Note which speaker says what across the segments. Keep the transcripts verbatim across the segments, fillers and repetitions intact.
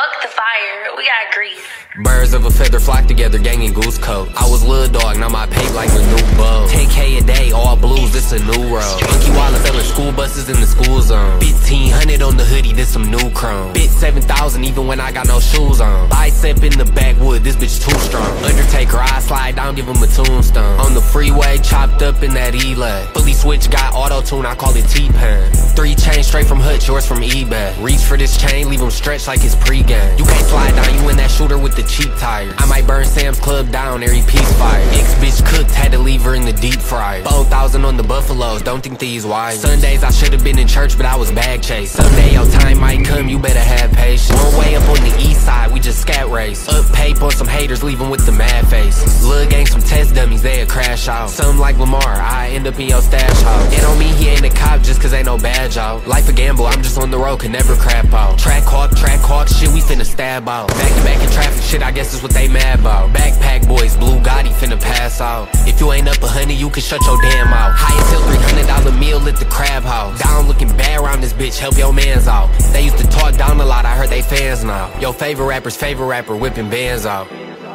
Speaker 1: Fuck the fire, we got grease.
Speaker 2: Birds of a feather flock together, gang in goose coat. I was Lil Dog, now my pay like a new bug. ten K a day, all blues, this a new road. Monkey Wallet selling school buses in the school zone. fifteen hundred on the hoodie, this some new chrome. Bit seven thousand even when I got no shoes on. Bicep in the backwood, this bitch too strong. Undertaker, I slide down, give him a tombstone. On the freeway, chopped up in that E-Lat. Fully switch, got auto-tune, I call it T-Pan. Three chains straight from Hutch, yours from eBay. Reach for this chain, leave him stretched like it's pre-game. You can't slide down, you in that shooter with the cheap tires. I might burn Sam's Club down, every piece fire. Ex-bitch cooked, had to leave her in the deep fryer. four thousand on the Buffaloes, don't think these wise. Sundays I should've been in church, but I was bag chase. Someday your time might come, you better have patience. One way up on the east side, we just scat race. Up pape on some haters, leave them with the mad faces. Lil' gang some test dummies, they'll crash out. Some like Lamar, I end up in your stash house. It don't mean he ain't a cop just cause ain't no badge out. Life a gamble, I'm just on the road, can never crap out. Track hawk, track hawk, shit, we finna stab out. Back to back in traffic, shit, I guess is what they mad about. Backpack boys, Blue Gotti finna pass out. If you ain't up a hundred, you can shut your damn mouth. Highest hill, three hundred dollar meal at the crab house. Down looking bad around this bitch, help your mans out. They used to talk down a lot, I heard they fans now. Your favorite rapper's favorite rapper whipping bands out.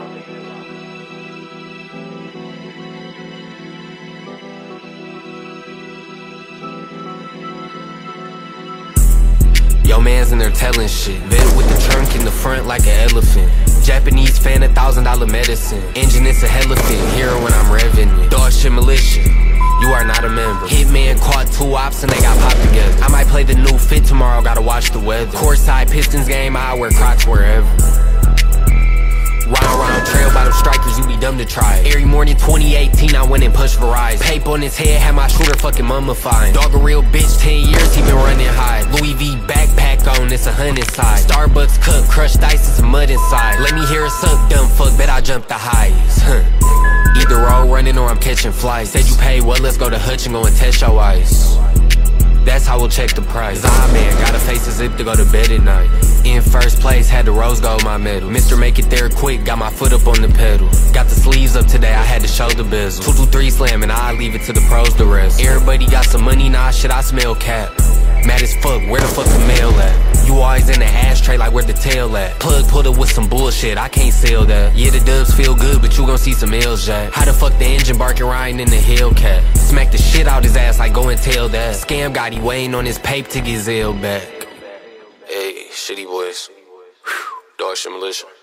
Speaker 2: Yo mans in there telling shit. Vetted with the trunk in the front like an elephant. Japanese fan, a thousand dollar medicine. Engine, it's a elephant. Hear it when I'm revving it. Dog shit militia, you are not a member. Hitman caught two ops and they got popped together. I might play the new fit tomorrow, gotta watch the weather. Courtside Pistons game, I wear Crocs wherever. Round round trail by them strikers, you be dumb to try it. Every morning twenty eighteen, I went and pushed Verizon. Pape on his head, had my shooter fucking mummifying. Dog a real bitch, ten years he been running high. Louis V backpack on, it's a hundred side. Starbucks cup, crushed ice, it's a mud inside. Let me hear it suck, dumb fuck, bet I jumped the highest. Huh. Either road running or I'm catching flights. Said you paid, well let's go to Hutch and go and test your ice. That's how we'll check the price. Ah man, gotta face a zip to go to bed at night. In first place, had the rose gold my medal. Mister Make It There Quick, got my foot up on the pedal. Got the sleeves up today, I had to show the bezel. Two, two, three slam and I leave it to the pros to rest. Everybody got some money, nah shit, I smell cap. Mad as fuck, where the fuck the mail at? You always in the ashtray like where the tail at. Plug put up with some bullshit, I can't sell that. Yeah, the dubs feel good, but you gon' see some L's, Jack. How the fuck the engine barking riding in the Hellcat? Smack the shit out his ass like go and tell that. Scam got he waiting on his pape to get Zell back. Hey, shitty boys. Whew, dog shit militia.